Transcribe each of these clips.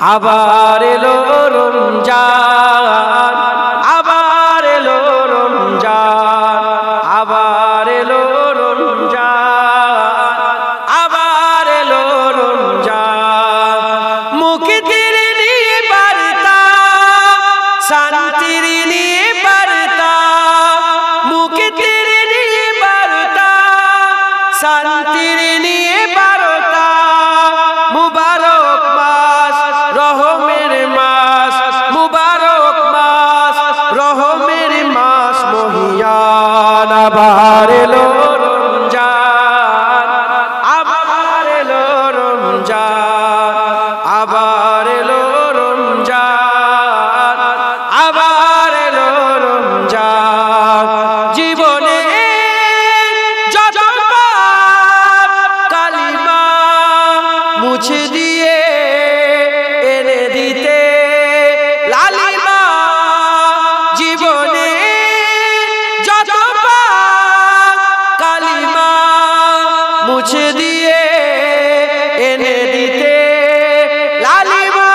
আবার এলো রমজান, আবার এলো রমজান, আবার এলো রমজান, আবার এলো রমজান। মুক্তির নিয়ে বার্তা, শান্তির নিয়ে বার্তা, মুক্তির নিয়ে বার্তা, শান্তির নিয়ে বার্তা। মুবারক মাস, রহমের মাস, মুবারক মাস, রহমের মাস মহিয়ান। আবার এলো রমজান, আবার এলো রমজান, আবার এলো রমজান, আবার এলো রমজান। জীবনে যত পাপ কালিমা মুছে দিয়ে এনে দিতে লালিমা। জীবনে যত পাপ কালিমা মুছে দিয়ে এনে দিতে লালিমা।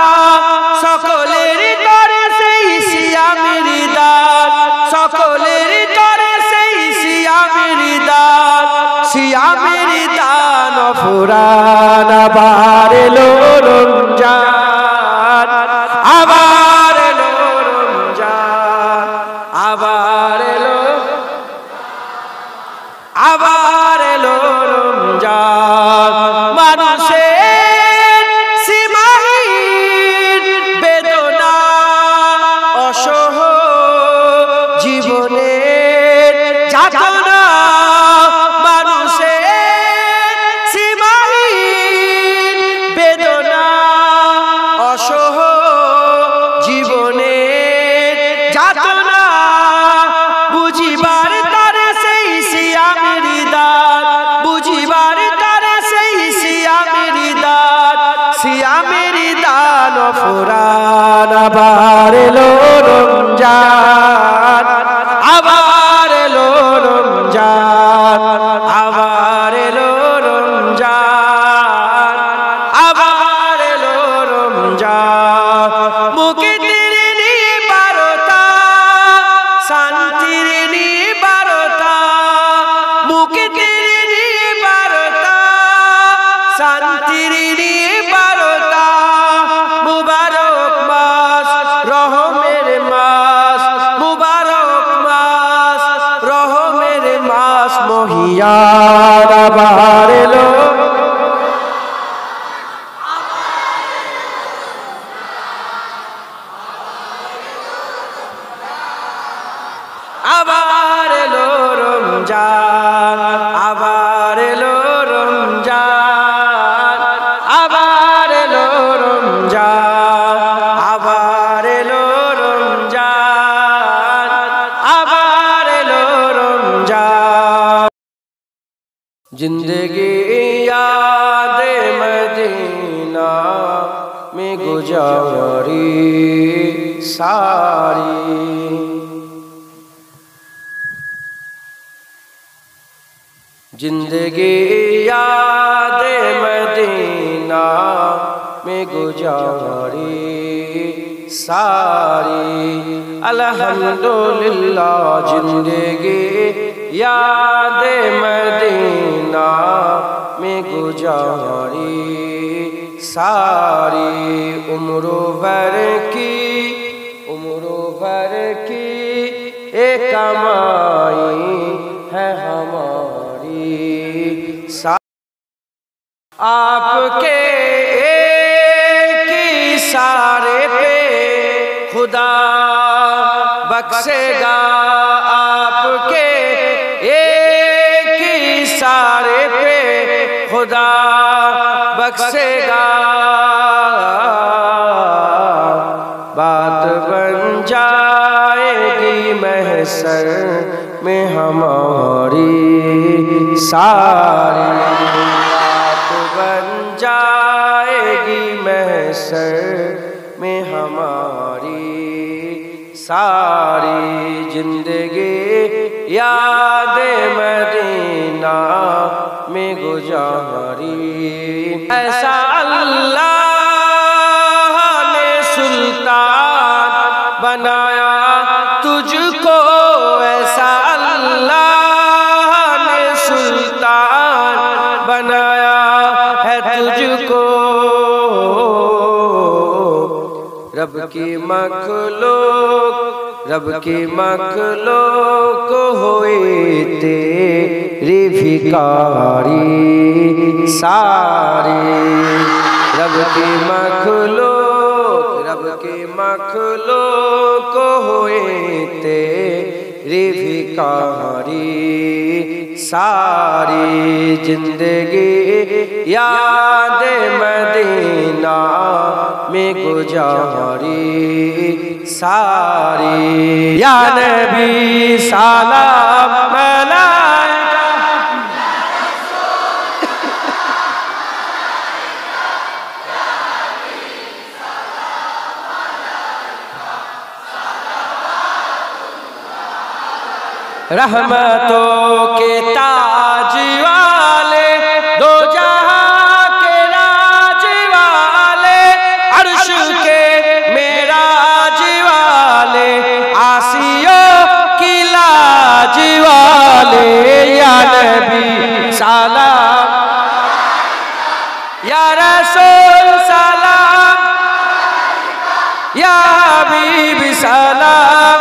সকলের তরে সেই সিয়ামের দান, সকলের তরে সেই সিয়ামের দান, সিয়ামের দান ফুরান। আবার এলো রমজান, আবার এলো রমজান, আবার এলো, আবার এলো রমজান। মানুষের সীমাহীন বেদনা অসহ জীবনের যাতনা। মানুষের সীমাহীন বেদনা অসহ জীবনের যাতনা। বুঝিবার তারে সেই সিয়ামের দান, বুঝিবার তারে সেই সিয়ামের দান, সিয়ামের দান ফুরান। আবার এলো রমজান, আবার এলো রমজান, আবার এলো রমজান, আবার এলো রমজান। মুক্তির নিয়ে বার্তা, শান্তির নিয়ে বার্তা, মুক্তির নিয়ে বার্তা, শান্তির নিয়ে বার্তা। মুবারক মাস, রহমের মাস, মুবারক মাস, রহমের মাস মহিয়ান। আবার এলো, আবার এলো রমজান, আবার এলো রমজান, আবার এলো রমজান, আবার এলো রমজান, আবার এলো রমজান। जिंदगी याद मदीना में गुजारी सारी। जिंदगी याद मदीना में गुजारी सारी। अल्हम्दुलिल्लाह जिंदगी याद मदीना में गुजारी सारी। उम्र भर की एक कमाई है हमारी। आपके एक इशारे पे खुदा बख्शेगा, आपके एक इशारे पे खुदा बख्शेगा। बात बन जाएगी महशर में हमारी सारी। बात बन जाएगी महशर में हमारी सारी। जिंदगी याद मदीना में गुजारी। ऐसा अल्लाह बनाया तुझको ऐसा अल्लाह ने सुल्तान बनाया है तुझको। रब की मखलूक हुई तेरी भिखारी सारी। रब की मखलूक हुई तेरी भिखारी सारी। जिंदगी याद मदीना में गुजारी सारी। या नबी सलाम अलैका रहमतों के ताज वाले दो जहां के राज वाले अर्श के मेराज वाले आसियों की लाज वाले। या नबी सलाम या रसूल सलाम या हबीब सलाम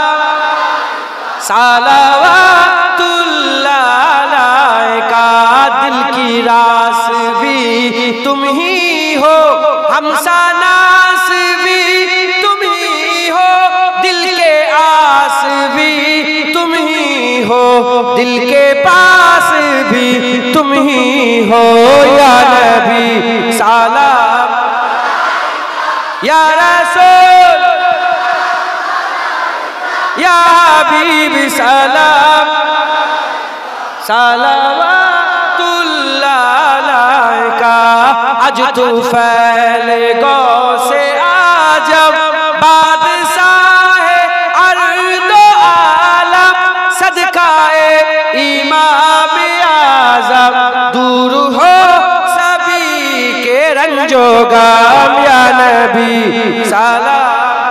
सलावतुल्लाह अलैका। दिल की रास भी तुम ही हो हमसानास भी तुम ही हो दिल के आस भी तुम ही हो दिल के पास भी तुम ही हो। या नबी सलाम या रसूल या हबीब सलाम सलावतुल्लाह अलैका। आज तू फैले गौ से आजम बादशाह अर्दो आलम सदकाए इमाम आज़म दूर हो सभी के रंजो गम। या नबी सलाम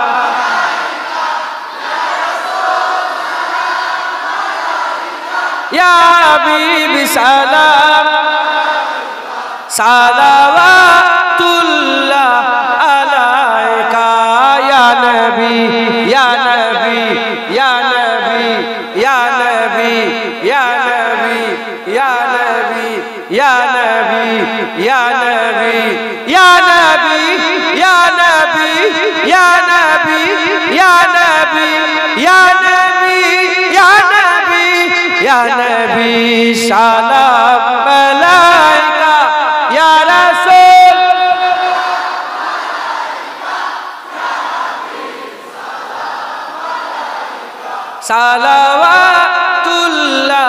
या हबीब सलाम सलावतुल्लाह अलैका। या नबी या नबी या नबी या नबी या नबी या नबी या नबी या नबी या नबी या नबी या नबी या नबी या नबी या नबी या नबी सलाम अलैका। या रसूल सलावतुल्लाह